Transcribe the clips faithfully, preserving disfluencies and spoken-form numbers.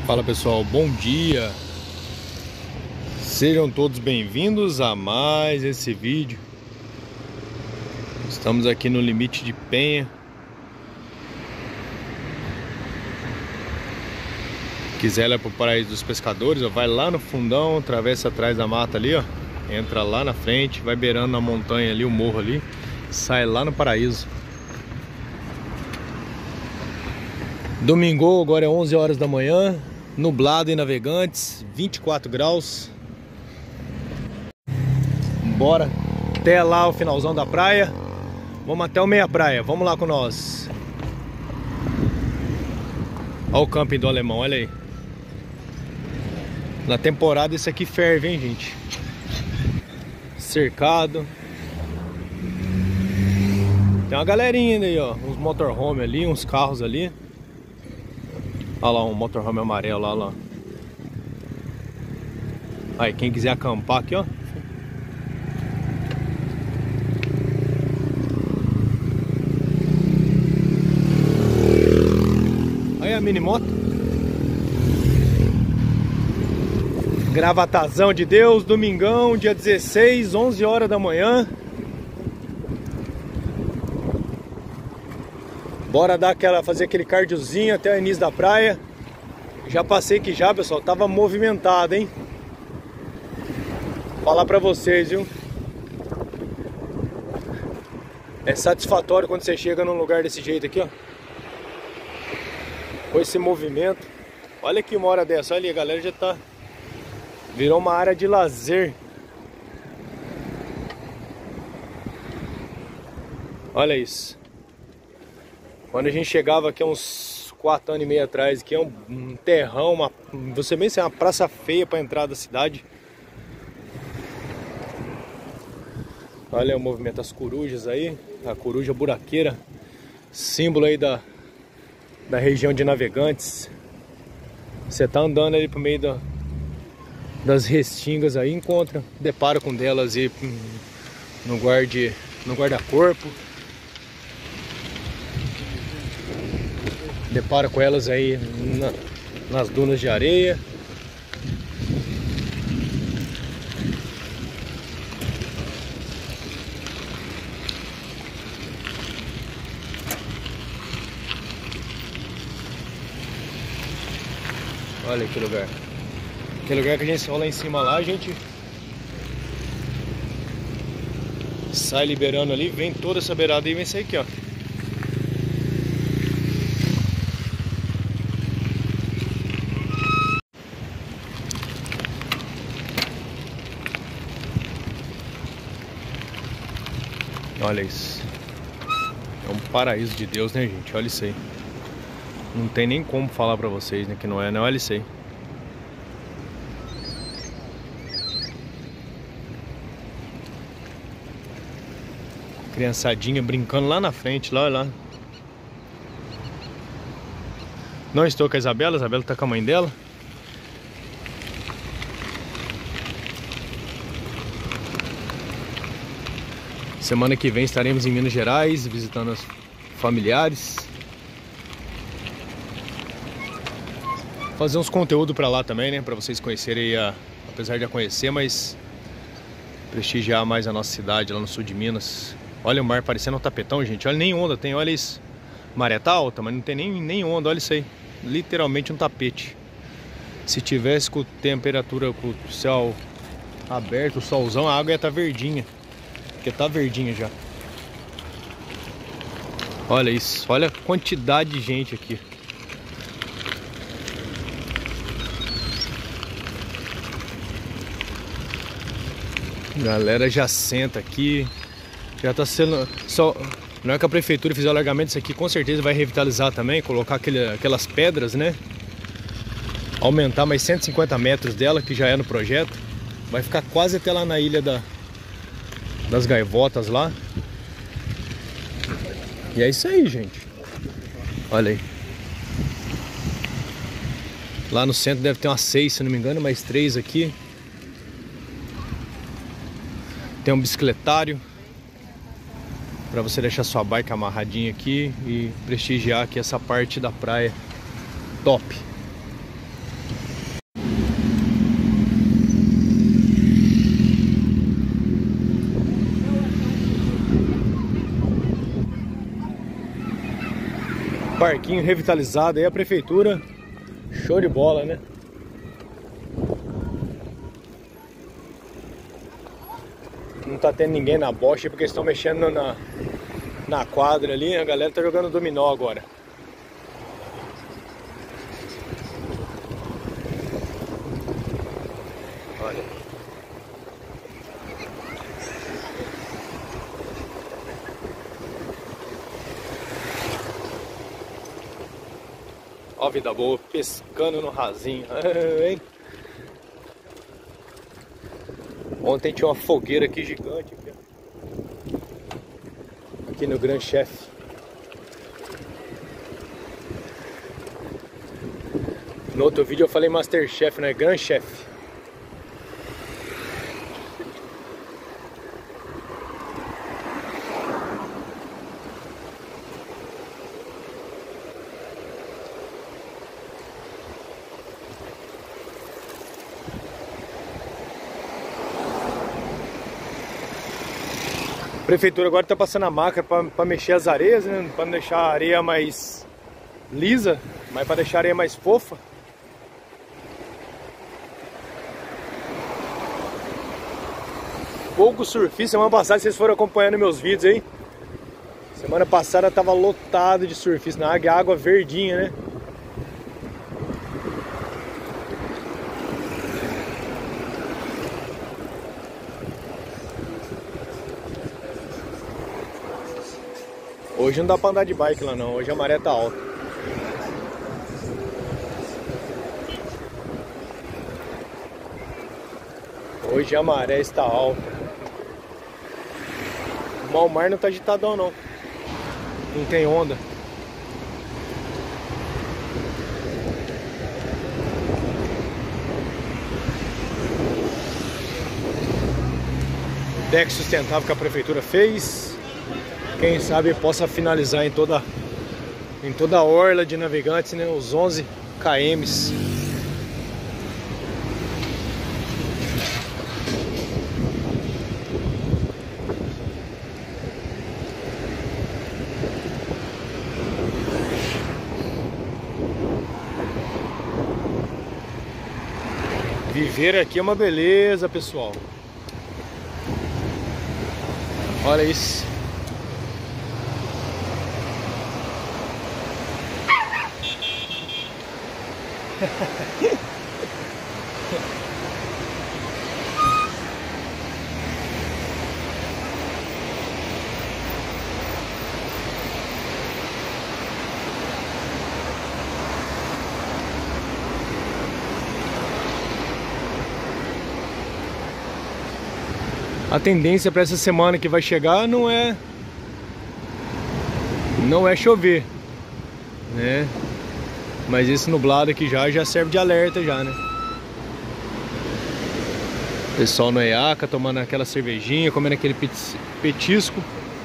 Fala pessoal, bom dia. Sejam todos bem-vindos a mais esse vídeo. Estamos aqui no limite de Penha. Quiser ir para o Paraíso dos Pescadores, ó, vai lá no fundão, atravessa atrás da mata ali, ó, entra lá na frente, vai beirando na montanha ali, o morro ali, sai lá no Paraíso. Domingo, agora é onze horas da manhã, nublado em Navegantes, vinte e quatro graus. Bora até lá o finalzão da praia. Vamos até o meia praia, vamos lá com nós. Olha o camping do Alemão, olha aí. Na temporada isso aqui ferve, hein, gente. Cercado. Tem uma galerinha aí, ó. Uns motorhome ali, uns carros ali. Olha lá um motorhome amarelo, lá, lá. Aí, quem quiser acampar aqui, ó. Aí a mini moto. Gravatazão de Deus, domingão, dia dezesseis, onze horas da manhã. Bora dar aquela, fazer aquele cardiozinho até o início da praia. Já passei aqui já, pessoal, tava movimentado, hein? Falar pra vocês, viu? É satisfatório quando você chega num lugar desse jeito aqui, ó. Com esse movimento. Olha aqui uma hora dessa, olha ali, a galera já tá... Virou uma área de lazer. Olha isso. Quando a gente chegava aqui há uns quatro anos e meio atrás, aqui é um, um terrão, uma, você bem, é uma praça feia para entrar da cidade. Olha o movimento das corujas aí, a coruja buraqueira, símbolo aí da, da região de Navegantes. Você tá andando ali pro meio da, das restingas aí, encontra, depara com delas aí no guarde, no guarda-corpo. Depara com elas aí na, nas dunas de areia. Olha que lugar. Que lugar que a gente olha lá em cima lá, a gente sai liberando ali, vem toda essa beirada e vem sair aqui, ó. Olha isso. É um paraíso de Deus, né, gente? Olha isso aí. Não tem nem como falar pra vocês, né, que não é, né? Olha isso aí. Criançadinha brincando lá na frente, lá, lá. Não estou com a Isabela, a Isabela tá com a mãe dela. Semana que vem estaremos em Minas Gerais, visitando os familiares. Fazer uns conteúdos pra lá também, né? Pra vocês conhecerem, a, apesar de já conhecer, mas prestigiar mais a nossa cidade lá no sul de Minas. Olha o mar parecendo um tapetão, gente. Olha, nem onda tem, olha isso. Maré tá alta, mas não tem nem, nem onda, olha isso aí. Literalmente um tapete. Se tivesse com temperatura, com o céu aberto, o solzão, a água ia estar verdinha. Porque tá verdinha já. Olha isso, olha a quantidade de gente aqui. A galera já senta aqui. Já tá sendo... Só, não é que a prefeitura fizer o alargamento, isso aqui com certeza vai revitalizar também. Colocar aquele, aquelas pedras, né? Aumentar mais cento e cinquenta metros dela, que já é no projeto. Vai ficar quase até lá na ilha da... das gaivotas lá. E é isso aí, gente. Olha aí. Lá no centro deve ter umas seis, se não me engano, mais três aqui. Tem um bicicletário para você deixar sua bike amarradinha aqui e prestigiar aqui essa parte da praia top. Parquinho revitalizado aí, a prefeitura. Show de bola, né? Não tá tendo ninguém na bocha porque estão mexendo na, na quadra ali. A galera tá jogando dominó agora. Olha. Ó a vida boa, pescando no rasinho. Hein? Ontem tinha uma fogueira aqui gigante. Aqui, aqui no Grand Chef. No outro vídeo eu falei Masterchef, não é Grand Chef. A prefeitura agora está passando a máquina para mexer as areias, né? Para não deixar a areia mais lisa, mas para deixar a areia mais fofa. Pouco surfista, semana passada vocês foram acompanhando meus vídeos aí. Semana passada estava lotado de surfistas na água, água verdinha, né? Hoje não dá pra andar de bike lá não, hoje a maré tá alta. Hoje a maré está alta. O mar não tá agitadão não. Não tem onda. Deck sustentável que a prefeitura fez. Quem sabe possa finalizar em toda, em toda a orla de Navegantes, né, os onze quilômetros. Viver aqui é uma beleza, pessoal. Olha isso. A tendência para essa semana que vai chegar não é não é chover, né? Mas esse nublado aqui já já serve de alerta já, né? Pessoal no E A C A tomando aquela cervejinha, comendo aquele petisco.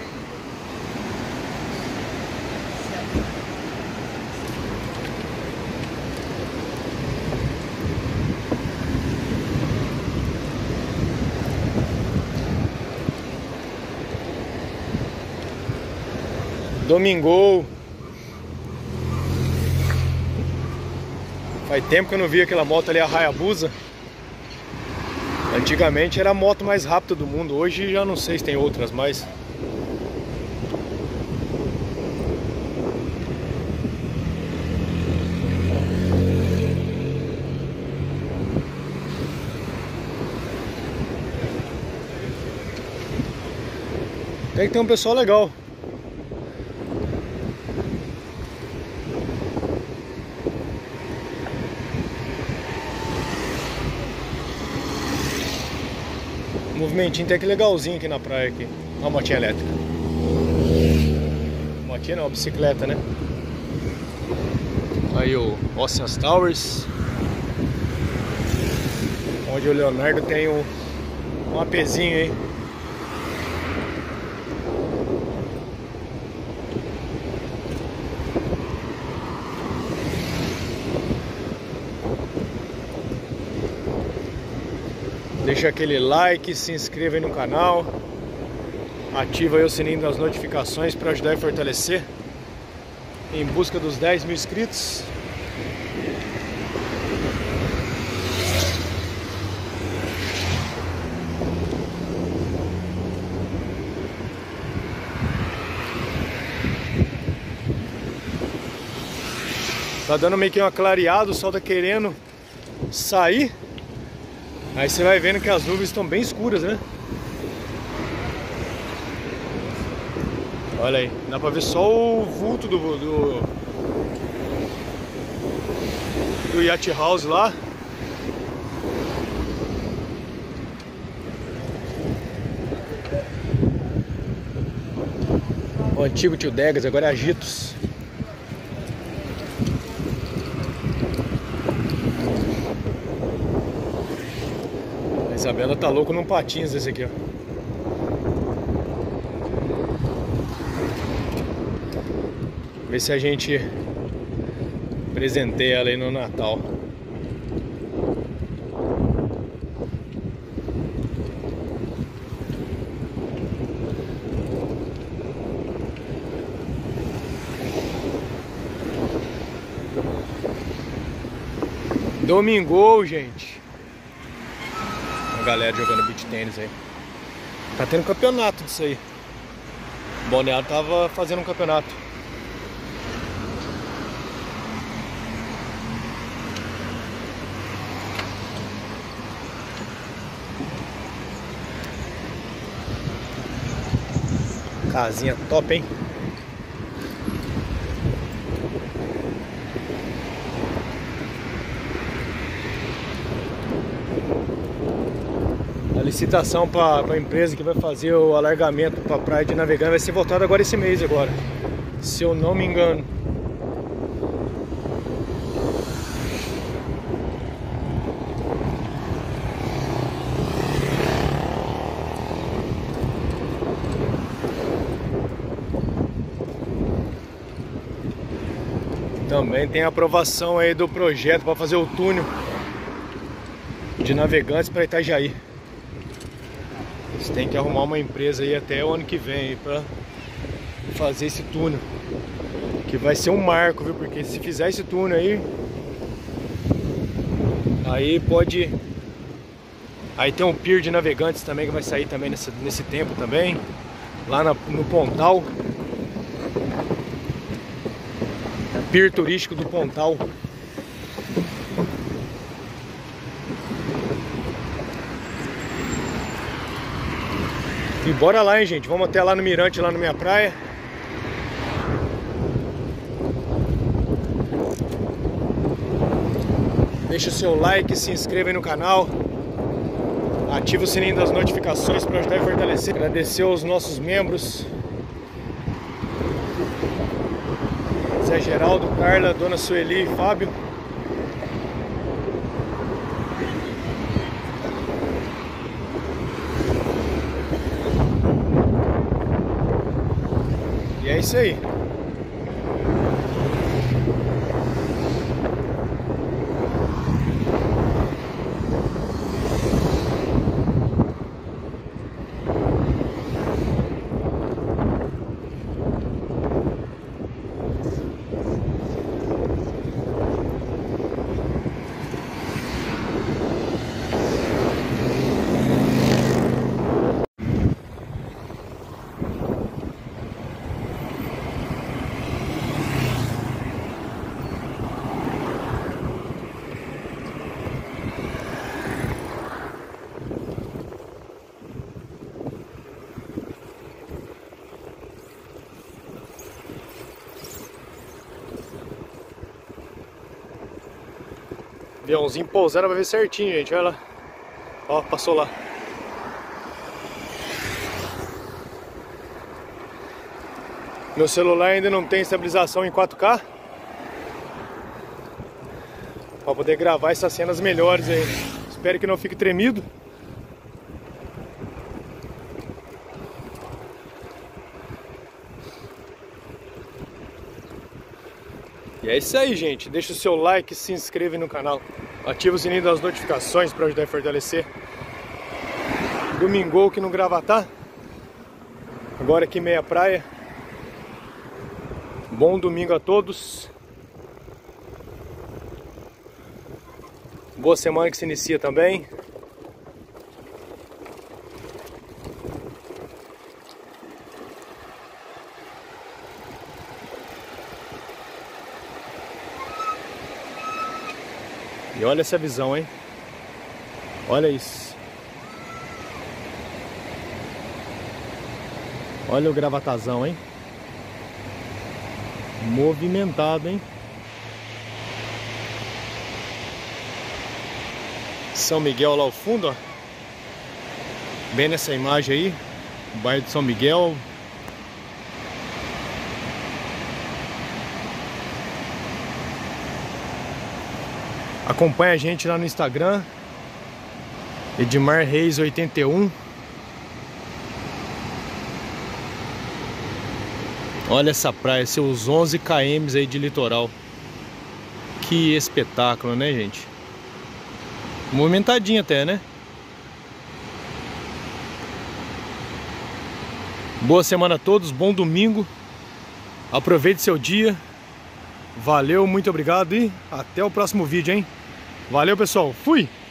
Domingou. Faz tempo que eu não vi aquela moto ali, a Hayabusa. Antigamente era a moto mais rápida do mundo. Hoje já não sei se tem outras mais. Tem que ter um pessoal legal. Um movimentinho até que legalzinho aqui na praia aqui. Uma motinha elétrica. Motinha não, bicicleta, né? Aí o Oceans Towers. Onde o Leonardo tem um, um APzinho aí. Deixa aquele like, se inscreva aí no canal, ativa aí o sininho das notificações para ajudar e fortalecer. em busca dos dez mil inscritos. Tá dando meio que uma clareada, o sol tá querendo sair. Aí você vai vendo que as nuvens estão bem escuras, né? Olha aí, dá pra ver só o vulto do, do, do Yacht House lá. O antigo Tio Degas, agora é Agitos. A Isabela tá louco num patins esse aqui, ó. Ver se a gente presenteia ela aí no Natal. Domingou, gente. A galera jogando beach tênis aí. Tá tendo campeonato disso aí. O Balneário tava fazendo um campeonato. Casinha top, hein? A licitação para a empresa que vai fazer o alargamento para a praia de Navegante vai ser voltada agora esse mês agora, se eu não me engano. Também tem a aprovação aí do projeto para fazer o túnel de Navegantes para Itajaí. Eles têm que arrumar uma empresa aí até o ano que vem para fazer esse túnel, que vai ser um marco, viu? Porque se fizer esse túnel aí, aí pode, aí tem um pier de Navegantes também que vai sair também nesse, nesse tempo também, lá na, no Pontal. Pier turístico do Pontal. E bora lá, hein, gente. Vamos até lá no Mirante, lá na minha praia. Deixa o seu like, se inscreva aí no canal. Ativa o sininho das notificações para ajudar e fortalecer. Agradecer aos nossos membros. Zé Geraldo, Carla, Dona Sueli e Fábio. E é isso aí. Aviãozinho pousando pra ver certinho, gente. Olha lá. Ó, passou lá. Meu celular ainda não tem estabilização em quatro K pra poder gravar essas cenas melhores aí. Espero que não fique tremido. E é isso aí, gente. Deixa o seu like, se inscreva no canal. Ativa o sininho das notificações para ajudar a fortalecer. Domingou aqui no Gravatá. Agora aqui meia praia. Bom domingo a todos. Boa semana que se inicia também. E olha essa visão, hein? Olha isso. Olha o Gravatazão, hein? Movimentado, hein? São Miguel lá ao fundo, ó. Bem nessa imagem aí, o bairro de São Miguel. Acompanha a gente lá no Instagram, Edmar Reis oitenta e um. Olha essa praia, seus onze quilômetros aí de litoral. Que espetáculo, né, gente? Movimentadinho até, né? Boa semana a todos, bom domingo. Aproveite seu dia. Valeu, muito obrigado e até o próximo vídeo, hein? Valeu, pessoal. Fui!